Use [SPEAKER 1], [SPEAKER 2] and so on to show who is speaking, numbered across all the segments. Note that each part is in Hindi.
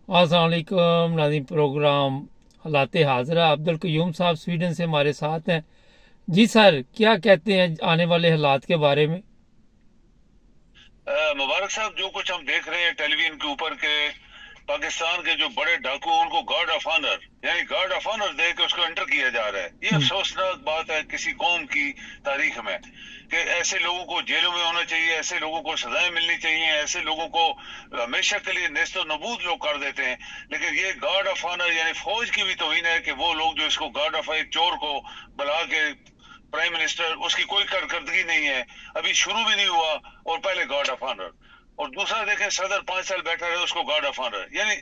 [SPEAKER 1] अस्सलाम वालेकुम नाज़रीन। प्रोग्राम हालात हाज़रा, अब्दुल कयूम साहब स्वीडन से हमारे साथ हैं। जी सर, क्या कहते हैं आने वाले हालात के बारे में?
[SPEAKER 2] मुबारक साहब, जो कुछ हम देख रहे हैं टेलीविजन के ऊपर के पाकिस्तान के जो बड़े डाकू उनको गार्ड ऑफ ऑनर यानी गार्ड ऑफ ऑनर दे के उसको एंटर किया जा रहा है। ये
[SPEAKER 1] हम्म।
[SPEAKER 2] अफसोसनाक बात है किसी कौम की तारीख में कि ऐसे लोगों को जेलों में होना चाहिए, ऐसे लोगों को सजाएं मिलनी चाहिए, ऐसे लोगों को हमेशा के लिए नेस्तो नबूद लोग कर देते हैं। लेकिन ये गार्ड ऑफ ऑनर यानी फौज की भी तौहीन है कि वो लोग जो इसको गार्ड ऑफ, एक चोर को बुला के प्राइम मिनिस्टर, उसकी कोई कारकर्दगी नहीं है, अभी शुरू भी नहीं हुआ और पहले गार्ड ऑफ ऑनर। और दूसरा देखें, सदर 5 साल बैठा रहे, उसको गार्ड ऑफ ऑनर। यानी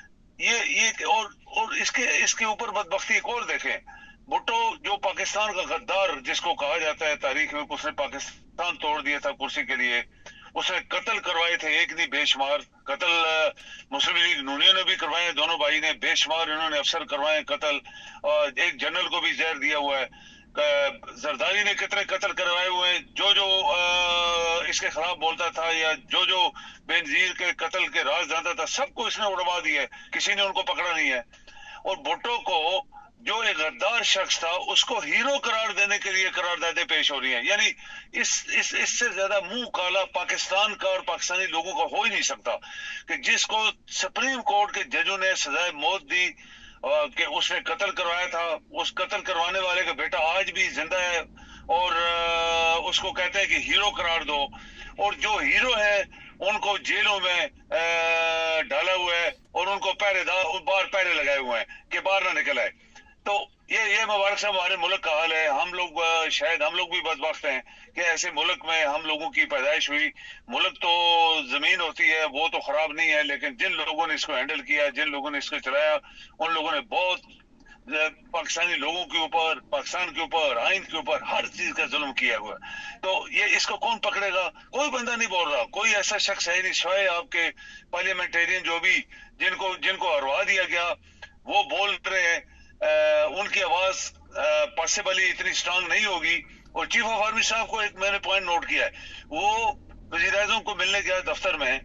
[SPEAKER 2] ये और इसके इसके ऊपर बदबख्ती एक और देखें। भुट्टो जो पाकिस्तान का गद्दार जिसको कहा जाता है तारीख में, उसने पाकिस्तान तोड़ दिया था कुर्सी के लिए, उसने कत्ल करवाए थे, एक नहीं बेशुमार कत्ल। मुस्लिम लीग नूनियों ने भी करवाए, दोनों भाई ने बेशुमार इन्होंने अफसर करवाए कत्ल, और एक जनरल को भी जहर दिया हुआ है। जरदारी ने कितने कत्ल करवाए हुए हैं। जो जो इसके खिलाफ बोलता था या जो जो बेनजीर के कत्ल के राज जानता था, सबको इसने उड़वा दिया है, किसी ने उनको पकड़ा नहीं है। और भुट्टो को, जो एक गद्दार शख्स था, उसको हीरो करार देने के लिए करारदादे पेश हो रही हैं। यानी इससे ज्यादा मुंह काला पाकिस्तान का और पाकिस्तानी लोगों का हो ही नहीं सकता कि जिसको सुप्रीम कोर्ट के जजों ने सजाए मौत दी कि उसने कत्ल करवाया था, उस कत्ल करवाने वाले का बेटा आज भी जिंदा है और उसको कहते हैं कि हीरो करार दो। और जो हीरो है उनको जेलों में डाला हुआ है और उनको पहरेदार बाहर पहरे लगाए हुए हैं कि बाहर ना निकल आए। तो ये मुबारक साहब हमारे मुल्क का हाल है। हम लोग शायद हम लोग भी बदबख्त हैं कि ऐसे मुल्क में हम लोगों की पैदाइश हुई। मुल्क तो जमीन होती है, वो तो खराब नहीं है, लेकिन जिन लोगों ने इसको हैंडल किया, जिन लोगों ने इसको चलाया, उन लोगों ने बहुत पाकिस्तानी लोगों के ऊपर, पाकिस्तान के ऊपर, आइन के ऊपर हर चीज का जुल्म किया हुआ है। तो ये इसको कौन पकड़ेगा? कोई बंदा नहीं बोल रहा, कोई ऐसा शख्स है नहीं, सिवाय आपके पार्लियामेंटेरियन जो भी जिनको जिनको हरवा दिया गया वो बोल रहे हैं। उनकी आवाज पॉसिबली इतनी स्ट्रांग नहीं होगी। और चीफ ऑफ आर्मी साहब को एक मैंने पॉइंट नोट किया है, वो वजीर आजम को मिलने गया दफ्तर में,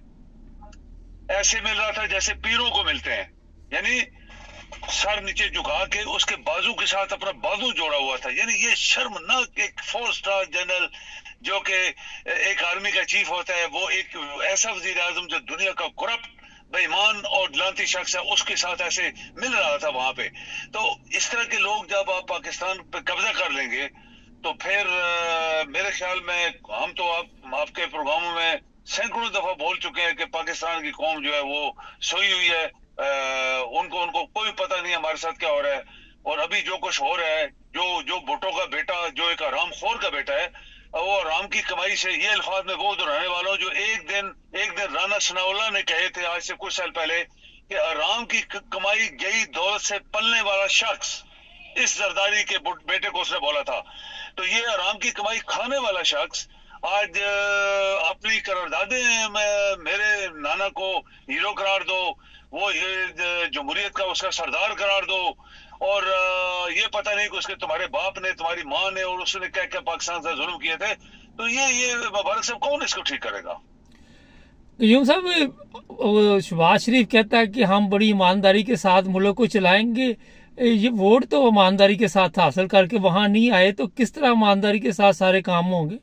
[SPEAKER 2] ऐसे मिल रहा था जैसे पीरों को मिलते हैं। यानी सर नीचे झुका के उसके बाजू के साथ अपना बाजू जोड़ा हुआ था। यानी ये शर्मनाक, एक 4 स्टार जनरल जो कि एक आर्मी का चीफ होता है, वो एक ऐसा वजीर आजम जो दुनिया का करप्ट, बेईमान और लांती शख्स है, उसके साथ ऐसे मिल रहा था वहां पे। तो इस तरह के लोग जब आप पाकिस्तान पे कब्जा कर लेंगे तो फिर मेरे ख्याल में हम तो आपके प्रोग्रामों में सैकड़ों दफा बोल चुके हैं कि पाकिस्तान की कौम जो है वो सोई हुई है। उनको उनको कोई पता नहीं हमारे साथ क्या हो रहा है। और अभी जो कुछ हो रहा है, जो जो भुट्टो का बेटा, जो एक आराम खोर का बेटा है, वो आराम की कमाई से, ये अल्फाज में वो दोहराने वाला हूं जो एक दिन राना सनाउल्लाह ने कहे थे आज से कुछ साल पहले कि आराम की कमाई गई दौलत से पलने वाला शख्स, इस जरदारी के बेटे को उसने बोला था। तो ये आराम की कमाई खाने वाला शख्स आज अपनी करारदादे में मेरे नाना को हीरो करार दो, वो ये जमहूरियत का उसका सरदार करार दो, और ये पता नहीं कि उसके तुम्हारे बाप ने, तुम्हारी माँ ने, और उसने क्या क्या पाकिस्तान से जुल्म किए थे। तो ये मुबारक साहब कौन इसको ठीक करेगा?
[SPEAKER 1] कयूम साहब, शहबाज शरीफ कहता है कि हम बड़ी ईमानदारी के साथ मुल्क को चलाएंगे। ये वोट तो ईमानदारी के साथ हासिल करके वहां नहीं आए, तो किस तरह ईमानदारी के साथ सारे काम होंगे?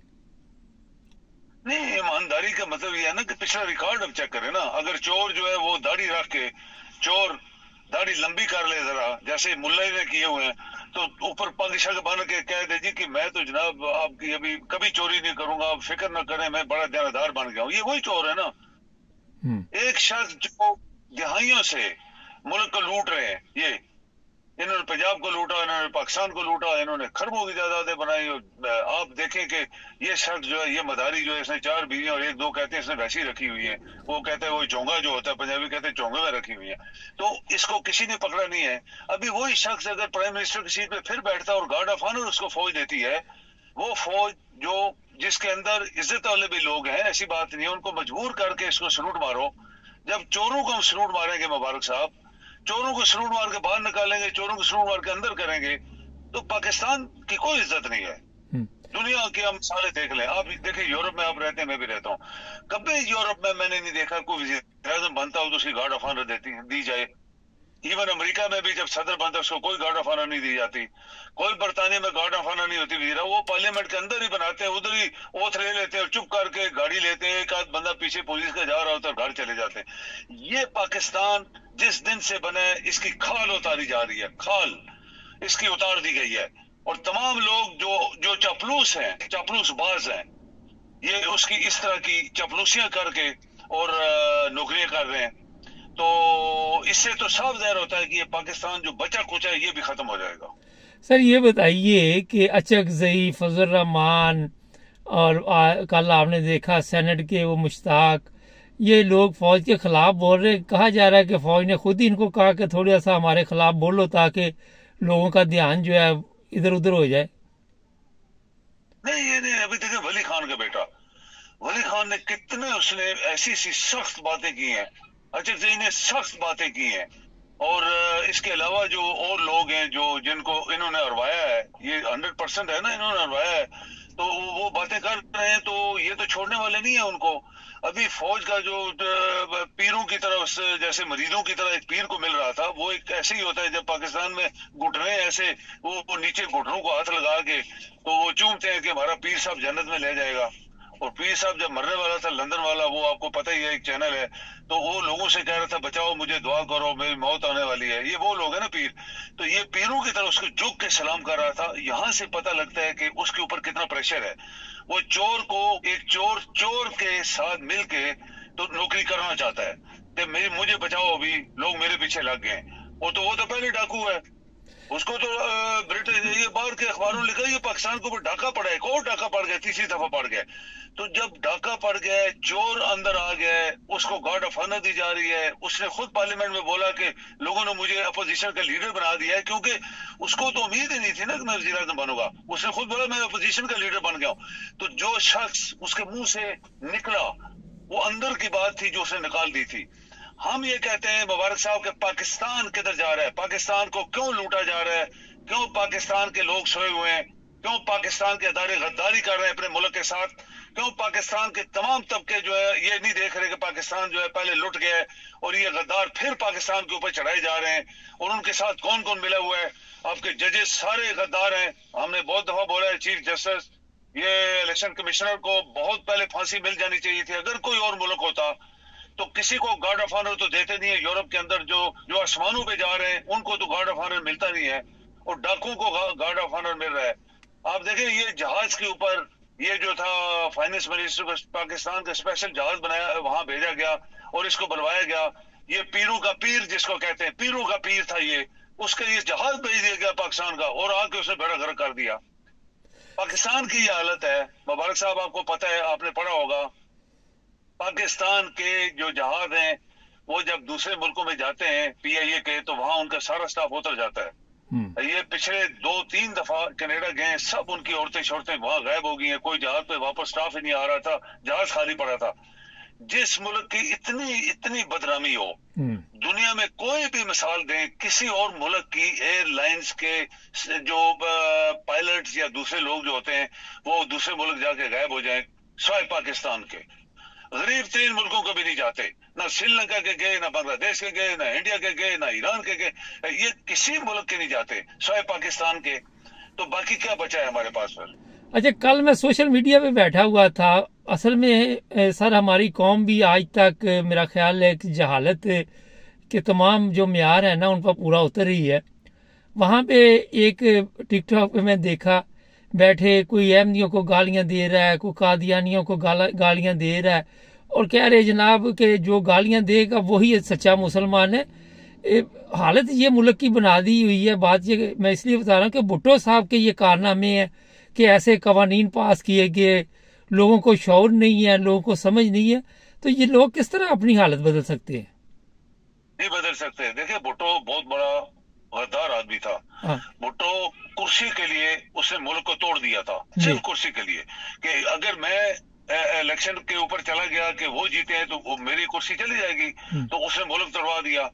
[SPEAKER 2] नहीं, ईमानदारी का मतलब ये है ना कि पिछला रिकॉर्ड अब चेक करें ना। अगर चोर जो है वो दाढ़ी रख के, चोर दाढ़ी लंबी कर ले जरा, जैसे मुल्ला ने किए हुए हैं, तो ऊपर पग शग बन के कह दे जी कि मैं तो जनाब आपकी अभी कभी चोरी नहीं करूंगा, आप फिक्र न करें, मैं बड़ा देनदार बन गया हूँ। ये वही चोर है ना।
[SPEAKER 1] हम्म।
[SPEAKER 2] एक शख्स जो दिहाइयों से मुल्क को लूट रहे हैं, ये इन्होंने पंजाब को लूटा, इन्होंने पाकिस्तान को लूटा, इन्होंने खरबों की जायदादें बनाई। आप देखें कि ये शख्स जो है, ये मदारी जो है, इसने 4 बीवियां और 1-2 कहते हैं इसने वैसी रखी हुई है। वो कहते हैं वो चोंगा जो होता है, पंजाबी कहते हैं चोंगे में रखी हुई है। तो इसको किसी ने पकड़ा नहीं है। अभी वही शख्स अगर प्राइम मिनिस्टर की सीट पे फिर बैठता है और गार्ड ऑफ ऑनर उसको फौज देती है, वो फौज जो जिसके अंदर इज्जत वाले भी लोग हैं, ऐसी बात नहीं है, उनको मजबूर करके इसको सलूट मारो। जब चोरों को हम सलूट मारेंगे मुबारक साहब, चोरों को सलूट मार के बाहर निकालेंगे, चोरों को सलूट मार के अंदर करेंगे, तो पाकिस्तान की कोई इज्जत नहीं है। दुनिया की हम सारे देख लें, आप देखिए यूरोप में आप रहते हैं, मैं भी रहता हूँ, कभी यूरोप में मैंने नहीं देखा कोई वज़ीर आज़म बनता हो तो उसकी गार्ड ऑफ ऑनर दी जाए। इवन अमेरिका में भी जब सदर बनता है उसको कोई गार्ड ऑफ ऑनर नहीं दी जाती, कोई बरतानिया में गार्ड ऑफ ऑनर नहीं होती वजीरा, वो पार्लियामेंट के अंदर ही बनाते हैं, उधर ही ओथ ले लेते हैं, चुप करके गाड़ी लेते हैं, एक आध बंदा पीछे पुलिस का जा रहा होता है, घर चले जाते हैं। ये पाकिस्तान जिस दिन से बना है इसकी खाल उतारी जा रही है, खाल इसकी उतार दी गई है, और तमाम लोग जो जो चापलूस हैं, चापलूस बाज हैं, ये उसकी इस तरह की चापलूसियां करके और नौकरियां कर रहे हैं। तो इससे तो साफ जाहिर होता है कि ये पाकिस्तान जो बचा कुचा है ये भी खत्म हो जाएगा।
[SPEAKER 1] सर ये बताइए कि अचकजई, फजल रहमान और कल आपने देखा सेनेट के वो मुश्ताक, ये लोग फौज के खिलाफ बोल रहे, कहा जा रहा है कि फौज ने खुद ही इनको कहा कि थोड़ा सा हमारे खिलाफ बोलो ताकि लोगों का ध्यान जो है इधर उधर हो जाए।
[SPEAKER 2] नहीं ये नहीं, अभी देखिए वली खान का बेटा, वली खान ने कितने उसने ऐसी सी सख्त बातें की हैं, अचकजई ने सख्त बातें की हैं, और इसके अलावा जो और लोग हैं जो जिनको इन्होंने हरवाया है, ये 100% है ना, इन्होंने हरवाया है, तो वो बातें कर रहे हैं, तो ये तो छोड़ने वाले नहीं है उनको। अभी फौज का जो पीरों की तरह, जैसे मरीजों की तरह एक पीर को मिल रहा था, वो एक ऐसे ही होता है जब पाकिस्तान में घुटने ऐसे वो नीचे घुटनों को हाथ लगा के तो वो चूमते हैं कि हमारा पीर साहब जन्नत में ले जाएगा। और पीर साहब जब मरने वाला था, लंदन वाला, वो आपको पता ही है, एक चैनल है, तो वो लोगों से कह रहा था बचाओ मुझे, दुआ करो, मेरी मौत आने वाली है, ये वो लोग है ना पीर। तो ये पीरों की तरह उसको झुक के सलाम कर रहा था। यहाँ से पता लगता है कि उसके ऊपर कितना प्रेशर है। वो चोर को, एक चोर के साथ मिलके तो नौकरी करना चाहता है कि मुझे बचाओ, अभी लोग मेरे पीछे लग गए। वो तो पहले डाकू है, उसको तो ब्रिटेन, ये बाहर के अखबारों में लिखा, ये पाकिस्तान के ऊपर डाका पड़ा है, एक और डाका पड़ गया, तीसरी दफा पड़ गया। तो जब डाका पड़ गया, चोर अंदर आ गया, उसको गार्ड ऑफ ऑनर दी जा रही है। उसने खुद पार्लियामेंट में बोला कि लोगों ने मुझे अपोजिशन का लीडर बना दिया है, क्योंकि उसको तो उम्मीद ही नहीं थी ना कि मैं वज़ीर आज़म बनूंगा। उसने खुद बोला मैं अपोजिशन का लीडर बन गया हूं। तो जो शख्स उसके मुंह से निकला वो अंदर की बात थी जो उसने निकाल दी थी। हम ये कहते हैं मुबारक साहब के पाकिस्तान किधर जा रहा है, पाकिस्तान को क्यों लूटा जा रहा है, क्यों पाकिस्तान के लोग सोए हुए हैं, क्यों पाकिस्तान के अदारे गद्दारी कर रहे हैं अपने मुल्क के साथ, क्यों पाकिस्तान के तमाम तबके जो है ये नहीं देख रहे कि पाकिस्तान जो है पहले लुट गया है और ये गद्दार फिर पाकिस्तान के ऊपर चढ़ाए जा रहे हैं, और उनके साथ कौन कौन मिला हुआ है। आपके जजेस सारे गद्दार हैं। हमने बहुत दफा बोला है, चीफ जस्टिस, ये इलेक्शन कमिश्नर को बहुत पहले फांसी मिल जानी चाहिए थी। अगर कोई और मुल्क होता तो किसी को गार्ड ऑफ ऑनर तो देते नहीं है। यूरोप के अंदर जो आसमानों पे जा रहे हैं उनको तो गार्ड ऑफ ऑनर मिलता नहीं है, और डाकुओं को गार्ड ऑफ ऑनर मिल रहा है। आप देखें ये जहाज के ऊपर ये जो था फाइनेंस मिनिस्टर को पाकिस्तान का स्पेशल जहाज बनाया, वहां भेजा गया और इसको बुलवाया गया। ये पीरों का पीर जिसको कहते हैं, पीरों का पीर था ये, उसके लिए जहाज भेज दिया गया पाकिस्तान का, और आके उसने बेड़ा गर्क कर दिया। पाकिस्तान की ये हालत है। मुबारक साहब आपको पता है, आपने पढ़ा होगा, पाकिस्तान के जो जहाज हैं वो जब दूसरे मुल्कों में जाते हैं PIA के, तो वहां उनका सारा स्टाफ उतर जाता है। ये पिछले 2-3 दफा कनाडा गए, सब उनकी औरतें शौरतें वहां गायब हो गई हैं, कोई जहाज पे वापस स्टाफ ही नहीं आ रहा था, जहाज खाली पड़ा था। जिस मुल्क की इतनी बदनामी हो, दुनिया में कोई भी मिसाल दें, किसी और मुल्क की एयरलाइंस के जो पायलट्स या दूसरे लोग जो होते हैं वो दूसरे मुल्क जाके गायब हो जाए, सिवाय पाकिस्तान के। गरीब 3 मुल्कों को भी नहीं जाते, ना श्रीलंका के गए, ना बांग्लादेश के गए, ना इंडिया के गए, ना ईरान के गए, ये किसी मुल्क के नहीं जाते सिवाय पाकिस्तान के। तो बाकी क्या बचा है हमारे पास फिर?
[SPEAKER 1] अच्छा, कल मैं सोशल मीडिया पे बैठा हुआ था। असल में सर हमारी कौम भी आज तक मेरा ख्याल है कि जहालत के तमाम जो म्यार है ना उन पर पूरा उतर रही है। वहाँ पे एक टिकटॉक पे मैं देखा, बैठे कोई अहमदियों को गालियां दे रहा है, कोई कादियानियों को गालियां दे रहा है, और कह रहे जनाब के जो गालियां देगा वही सच्चा मुसलमान है। हालत ये मुल्क की बना दी हुई है। बात ये मैं इसलिए बता रहा हूँ कि भुट्टो साहब के ये कारनामे हैं कि ऐसे कवानीन पास किए गए, लोगों को शौर नहीं है, लोगों को समझ नहीं है, तो ये लोग किस तरह अपनी हालत बदल सकते हैं?
[SPEAKER 2] नहीं बदल सकते। देखिए भुट्टो बहुत बड़ा गद्दार आदमी था। भुट्टो कुर्सी के लिए उसने मुल्क को तोड़ दिया था, सिर्फ कुर्सी के लिए, कि अगर मैं इलेक्शन के ऊपर चला गया कि वो जीते हैं तो मेरी कुर्सी चली जाएगी, तो उसने मुल्क तोड़वा दिया।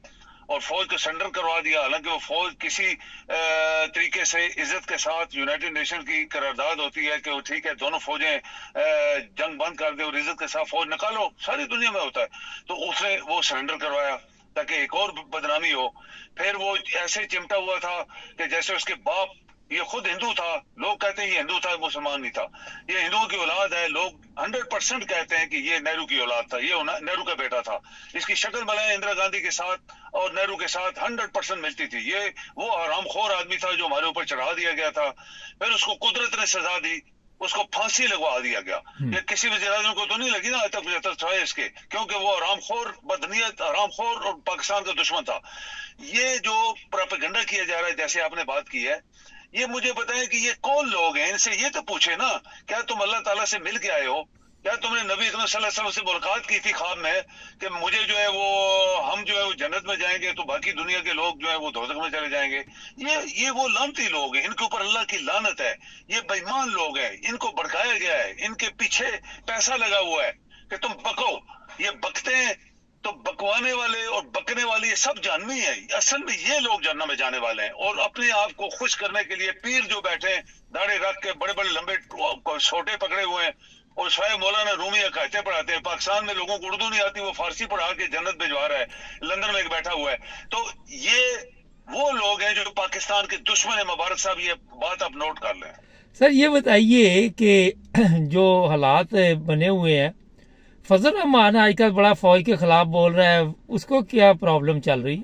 [SPEAKER 2] और फौज को सरेंडर करवा दिया। हालांकि वो फौज किसी तरीके से इज्जत के साथ यूनाइटेड नेशन की करारदाद होती है कि वो ठीक है दोनों फौजें जंग बंद कर दे और इज्जत के साथ फौज निकालो, सारी दुनिया में होता है। तो उसने वो सरेंडर करवाया ताकि एक और बदनामी हो। फिर वो ऐसे चिमटा हुआ था कि जैसे उसके बाप, ये खुद हिंदू था, लोग कहते हैं ये हिंदू था, मुसलमान नहीं था, ये हिंदुओं की औलाद है, लोग 100% कहते हैं कि ये नेहरू की औलाद था, ये नेहरू का बेटा था। इसकी शक्ल भले इंदिरा गांधी के साथ और नेहरू के साथ 100% मिलती थी। ये वो हरामखोर आदमी था जो हमारे ऊपर चढ़ा दिया गया था। फिर उसको कुदरत ने सजा दी, उसको फांसी लगवा दिया गया। ये किसी वज़ीर आज़म को तो नहीं लगी ना आज तक 75 साल इसके, क्योंकि वो हरामखोर, बदनीयत, हरामखोर और पाकिस्तान का दुश्मन था। ये जो प्रोपेगेंडा किया जा रहा है, जैसे आपने बात की है, ये मुझे बताएं कि ये कौन लोग हैं, इनसे ये तो पूछे ना, क्या तुम अल्लाह ताला से मिल के आए हो? क्या तुमने नबी अकरम सल्लल्लाहु अलैहि वसल्लम से मुलाकात की थी ख्वाब में कि मुझे जो है वो, हम जो है वो जन्नत में जाएंगे तो बाकी दुनिया के लोग जो है वो दोज़ख में चले जाएंगे? ये वो लानती लोग हैं, इनके ऊपर अल्लाह की लानत है। ये बेईमान लोग हैं, इनको भड़काया गया है, इनके पीछे पैसा लगा हुआ है कि तुम बको। ये बकते हैं तो बकवाने वाले और बकने वाले ये सब जानवी है। असल में ये लोग जन्नत में जाने वाले हैं और अपने आप को खुश करने के लिए पीर जो बैठे हैं दाढ़ी रख के, बड़े बड़े लंबे छोटे पकड़े हुए हैं और शायद मौलाना रूमी अकायते पढ़ाते हैं। पाकिस्तान में लोगों को उर्दू नहीं आती, वो फारसी पढ़ा के जन्नत भिजवा रहा है, लंदन में एक बैठा हुआ है। तो ये वो लोग हैं जो पाकिस्तान के दुश्मन है। मुबारक साहब, ये बात आप नोट कर लें।
[SPEAKER 1] सर ये बताइए कि जो हालात बने हुए हैं, फजल रहमान आजकल बड़ा फौज के खिलाफ बोल रहा है, उसको क्या प्रॉब्लम चल रही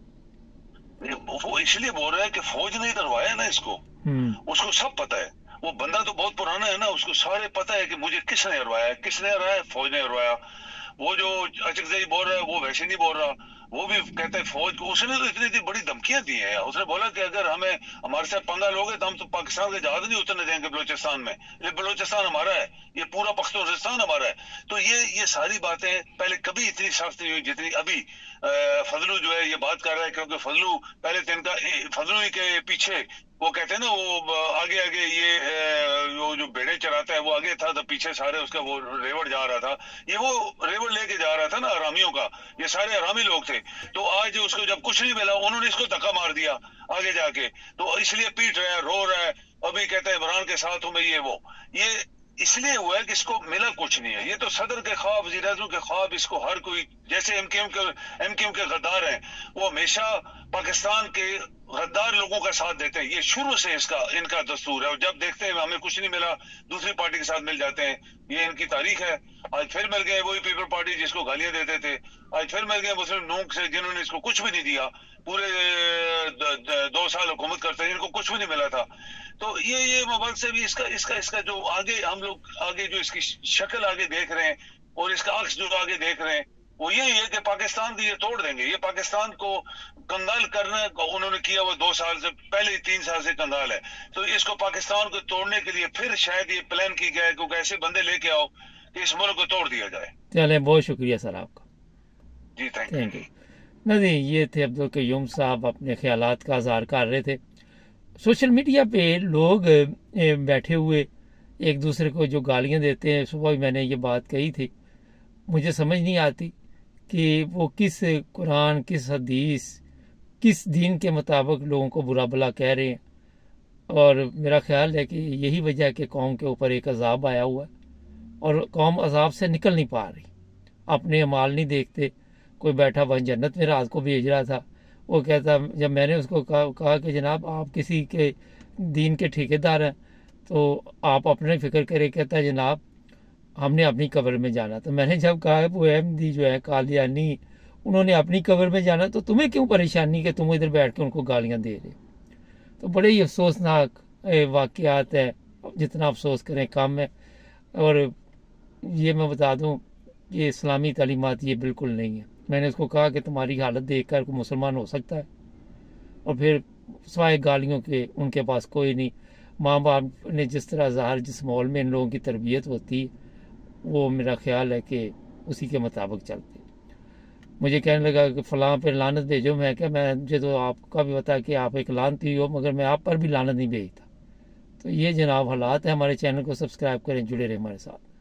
[SPEAKER 1] है?
[SPEAKER 2] वो इसलिए बोल रहा है कि फौज ने करवाया ना इसको, उसको सब पता है। वो बंदा तो बहुत पुराना है ना, उसको सारे पता है कि मुझे किसने हरवाया, किसने हरवाया, फौज ने हरवाया। वो जो अचकजई बोल रहा है वो वैसे नहीं बोल रहा, वो भी कहता है फौज को। उसने तो इतनी बड़ी धमकियां दी हैं। उसने बोला कि अगर हमारे साथ पंगा लोगे तो हम तो पाकिस्तान के जहाज नहीं उतरने देंगे बलोचिस्तान में, ये बलोचिस्तान हमारा है, ये पूरा पख्तूनख्वास्तान हमारा है। तो ये सारी बातें पहले कभी इतनी सख्त नहीं हुई जितनी अभी फजलू जो है ये बात कर रहा है। क्योंकि फजलू पहले तो इनका, फजलू ही के पीछे वो कहते हैं ना, वो आगे आगे ये वो जो भेड़े चराता है वो आगे था, तो पीछे सारे उसका वो रेवड़ जा रहा था। ये वो रेवड़ लेके जा रहा था ना हरामियों का, ये सारे हरामी लोग थे। तो आज उसको जब कुछ नहीं मिला, उन्होंने इसको धक्का मार दिया आगे जाके, तो इसलिए पीट रहा है, रो रहा है, अभी कहता है इमरान के साथ हूं मैं, ये इसलिए हुआ है कि इसको मिला कुछ नहीं है। ये तो सदर के ख्वाब, वज़ीर आज़म के ख्वाब, इसको हर कोई, जैसे एमक्यूएम के गद्दार हैं, वो हमेशा पाकिस्तान के गद्दार लोगों का साथ देते हैं। ये शुरू से इनका दस्तूर है। और जब देखते हैं हमें कुछ नहीं मिला, दूसरी पार्टी के साथ मिल जाते हैं। ये इनकी तारीख है। आज फिर मिल गए वही पीपल पार्टी जिसको गालियां देते थे, आज फिर मिल गए मुस्लिम नूक से जिन्होंने इसको कुछ भी नहीं दिया। पूरे 2 साल हुकूमत करते हैं, इनको कुछ भी नहीं मिला था। तो ये मोबाइल से भी इसका जो आगे हम लोग आगे जो इसकी शक्ल आगे देख रहे हैं और इसका अक्स जो आगे देख रहे हैं, वो यही है कि पाकिस्तान को ये तोड़ देंगे। ये पाकिस्तान को कंगाल करने को उन्होंने किया, वो 2 साल से पहले, 3 साल से कंगाल है। तो इसको पाकिस्तान को तोड़ने के लिए फिर शायद ये प्लान की गया है, क्योंकि ऐसे बंदे लेके आओ कि इस मुल्क को तोड़ दिया जाए।
[SPEAKER 1] चले, बहुत शुक्रिया सर आपका
[SPEAKER 2] जी, थैंक यू।
[SPEAKER 1] नहीं, ये थे अब्दुल क़य्यूम साहब, अपने ख्यालात का इज़हार कर रहे थे। सोशल मीडिया पे लोग बैठे हुए एक दूसरे को जो गालियां देते हैं, सुबह मैंने ये बात कही थी, मुझे समझ नहीं आती कि वो किस कुरान, किस हदीस, किस दीन के मुताबिक लोगों को बुरा भला कह रहे हैं। और मेरा ख्याल है कि यही वजह है कि कौम के ऊपर एक अजाब आया हुआ है और कौम अजाब से निकल नहीं पा रही। अपने अमाल नहीं देखते। कोई बैठा वह जन्नत में रात को भेज रहा था, वो कहता, जब मैंने उसको कहा कि जनाब आप किसी के दीन के ठेकेदार हैं तो आप अपने फ़िक्र करें, कहता है जनाब हमने अपनी कब्र में जाना। तो मैंने जब कहा वो अहमदी जो है कादियानी, उन्होंने अपनी कब्र में जाना, तो तुम्हें क्यों परेशानी कि तुम इधर बैठ के उनको गालियाँ दे रहे? तो बड़े ही अफसोसनाक वाक़यात है, जितना अफसोस करें कम है। और ये मैं बता दूँ, ये इस्लामी तालीमात ये बिल्कुल नहीं है। मैंने उसको कहा कि तुम्हारी हालत देख कर कोई मुसलमान हो सकता है? और फिर सिवाय गालियों के उनके पास कोई नहीं। माँ बाप ने जिस तरह ज़ाहिर, जिस माहौल में इन लोगों की तरबियत होती है, वो मेरा ख्याल है कि उसी के मुताबिक चलते। मुझे कहने लगा कि फ़लाँ पे लानत भेजो। मैं क्या, मुझे तो आपका भी पता है कि आप एक लानती हो, मगर मैं आप पर भी लानत नहीं भेजता। तो ये जनाब हालात है। हमारे चैनल को सब्सक्राइब करें, जुड़े रहें हमारे साथ।